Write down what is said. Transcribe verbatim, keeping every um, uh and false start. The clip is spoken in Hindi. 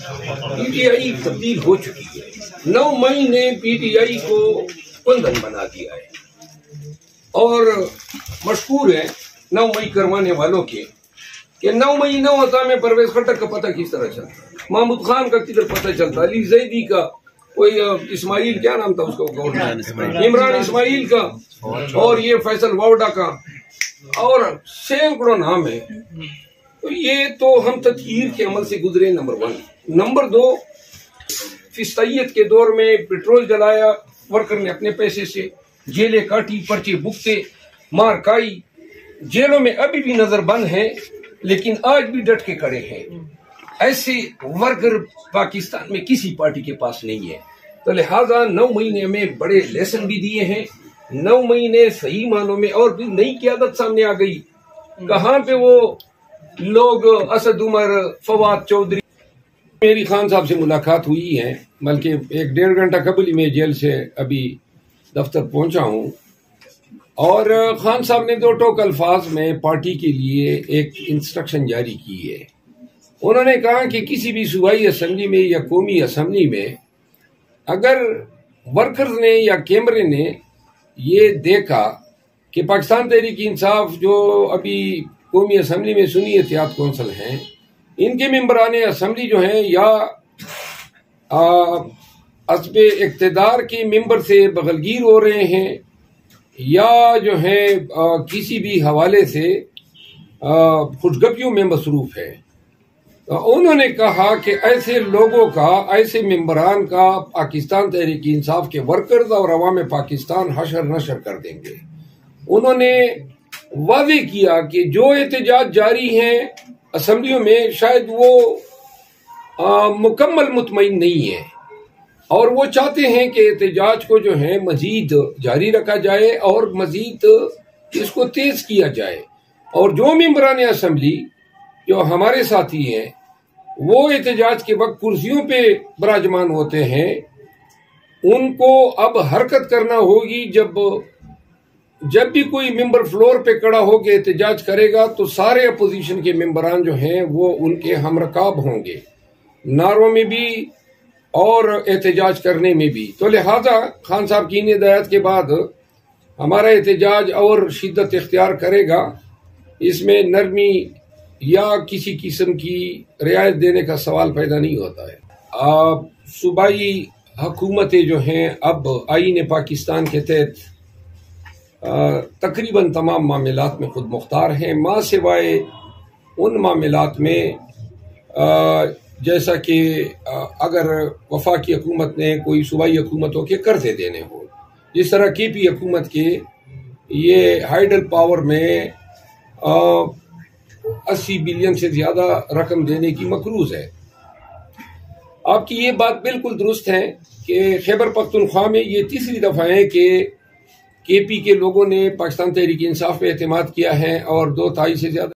पीटीआई तब्दील हो चुकी है। नौ मई ने पीटीआई को बंधन बना दिया है और मशहूर है नौ मई करवाने वालों के कि नौ मई न होता में परवेज खट्टक का पता किस तरह चलता, महमूद खान का किधर पता चलता, अली जैदी का, कोई इस्माइल क्या नाम था उसका, इमरान इस्माइल का, और ये फैसल वावडा का, और सैकड़ों नाम है। तो ये तो हम तदहीर के अमल से गुजरे, नंबर वन। नंबर दो, फिस्तैयत के दौर में पेट्रोल जलाया वर्कर ने अपने पैसे से, जेलें काटी, पर्चे भुगते, मार खाई, जेलों में अभी भी नजर बंद है लेकिन आज भी डट के खड़े हैं। ऐसे वर्कर पाकिस्तान में किसी पार्टी के पास नहीं है। तो लिहाजा नौ महीने में बड़े लेसन भी दिए हैं। नौ महीने सही मानों में और भी नई क़यादत सामने आ गई। कहाँ पे वो लोग असद उमर, फवाद चौधरी, मेरी खान साहब से मुलाकात हुई है, बल्कि एक डेढ़ घंटा कबल ही मैं जेल से अभी दफ्तर पहुंचा हूं, और खान साहब ने दो टोक अल्फाज में पार्टी के लिए एक इंस्ट्रक्शन जारी की है। उन्होंने कहा कि किसी भी सूबाई असम्बली में या कौमी असम्बली में अगर वर्कर्स ने या कैमरे ने ये देखा कि पाकिस्तान तहरीक इंसाफ जो अभी कौमी असम्बली में सुन्नी एहतियात कौंसिल हैं, इनके मेंबरान असम्बली जो हैं या असबे इक़्तिदार के मेंबर से बगलगीर हो रहे हैं या जो है आ, किसी भी हवाले से खुशगपियों में मसरूफ है, तो उन्होंने कहा कि ऐसे लोगों का, ऐसे मेंबरान का पाकिस्तान तहरीक इंसाफ के वर्कर्स और अवाम पाकिस्तान हशर नशर कर देंगे। उन्होंने वादे किया कि जो एहतजाज जारी हैं असम्बलियों में शायद वो आ, मुकम्मल मुतमईन नहीं है और वो चाहते हैं कि एहतजाज को जो है मजीद जारी रखा जाए और मजीद इसको तेज किया जाए, और जो मेंबरान असम्बली जो हमारे साथी हैं वो एहतजाज के वक्त कुर्सियों पे विराजमान होते हैं, उनको अब हरकत करना होगी। जब जब भी कोई मेंबर फ्लोर पे खड़ा होकर एहतजाज करेगा तो सारे अपोजिशन के मेंबरान जो हैं वो उनके हमरकाब होंगे, नारों में भी और एहतजाज करने में भी। तो लिहाजा खान साहब की इन हिदायत के बाद हमारा एहतजाज और शिद्दत इख्तियार करेगा। इसमें नरमी या किसी किस्म की रियायत देने का सवाल पैदा नहीं होता है। सूबाई हुकूमतें जो हैं अब आईन पाकिस्तान के तहत तकरीबन तमाम मामलात में खुद मुख्तार हैं, मां सिवाय उन मामलात में आ, जैसा कि अगर वफाकी हुकूमत ने कोई सूबाई हुकूमतों के कर्जे देने हो, जिस तरह के पी हुकूमत के ये हाइडल पावर में अस्सी बिलियन से ज्यादा रकम देने की मकरूज है। आपकी ये बात बिल्कुल दुरुस्त है कि खैबर पख्तूनख्वा में ये तीसरी दफा है कि के पी के लोगों ने पाकिस्तान तहरीक इंसाफ पे एतमाद किया है और दो ताई से ज्यादा